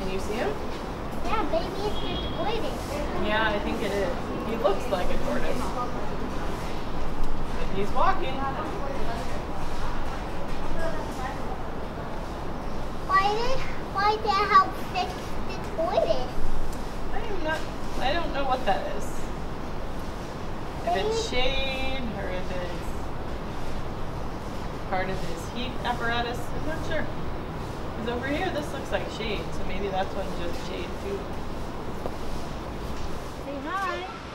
Can you see him? Yeah, maybe it's the tortoise. Yeah, I think it is. He looks like a tortoise. But he's walking. Why did it help fix the tortoise? I don't know what that is. If it's shade or if it's part of his heat apparatus, I'm not sure. Because over here this looks like shade, so maybe that's one just shade too. Say hi.